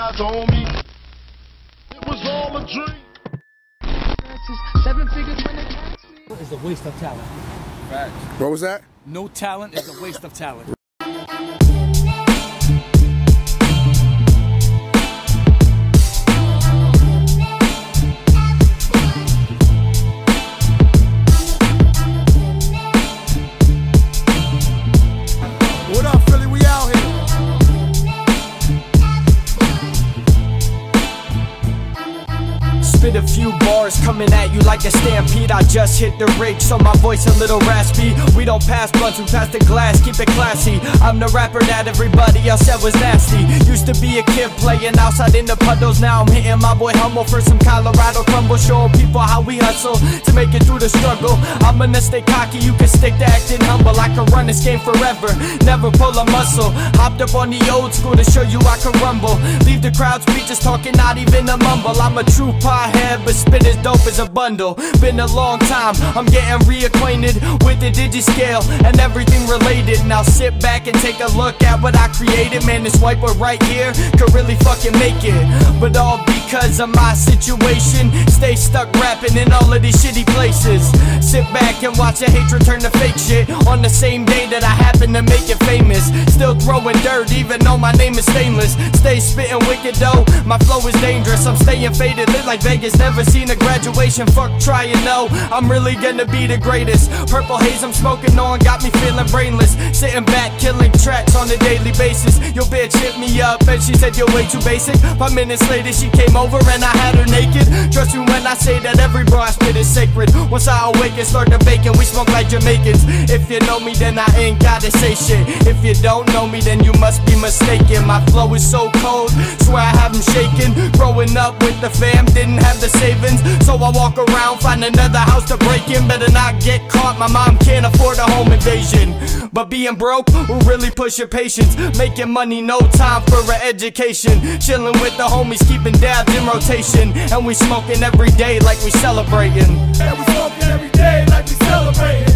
eyes on me. It was all a dream. 7 figures when they catch me. It's a waste of talent. Facts. What was that? No talent is a waste of talent. What up, Philly? We out here. Spit a few bars coming at you like a stampede. I just hit the rig, so my voice a little raspy. We don't pass blunts, we pass the glass, keep it classy. I'm the rapper that everybody else said was nasty. Used to be a kid playing outside in the puddles. Now I'm hitting my boy Hummel for some Colorado crumble. Showing people how we hustle to make it through the struggle. I'm gonna stay cocky, you can stick to acting humble. I can run this game forever, never pull a muscle. Hopped up on the old school to show you I can rumble. Leave the crowd speeches talking, not even a mumble. I'm a true pothead, but spit as dope as a bundle. Been a long time, I'm getting reacquainted with the digi-scale and everything related. Now sit back and take a look at what I created. Man, this white boy right here could really fucking make it, but all because of my situation. Stay stuck rapping in all of these shitty places. Sit back and watch the hatred turn to fake shit on the same day that I happen to make it famous. Still throwing dirt even though my name is stainless. Stay spitting wicked though, my flow is dangerous. I'm staying faded, lit like Vegas, never seen a graduation. Fuck trying, no, I'm really gonna be the greatest. Purple haze I'm smoking on got me feeling brainless. Sitting back killing tracks on a daily basis. Your bitch hit me up and she said you're way too basic. 5 minutes later she came over and I had her naked. Trust me when I say that every bar I spit is sacred. Once I awaken, start the bacon, we smoke like Jamaicans. If you know me then I ain't gotta say shit. If you don't know me then you must be mistaken. My flow is so cold, swear I have them shaking. Growing up with the fam, didn't have the savings, so I walk around, find another house to break in. Better not get caught, my mom can't afford a home invasion. But being broke will really push your patience. Making money, no time for an education. Chilling with the homies, keeping dabs in rotation. And we smoking every day like we celebrating. And we smoking every day like we celebrating.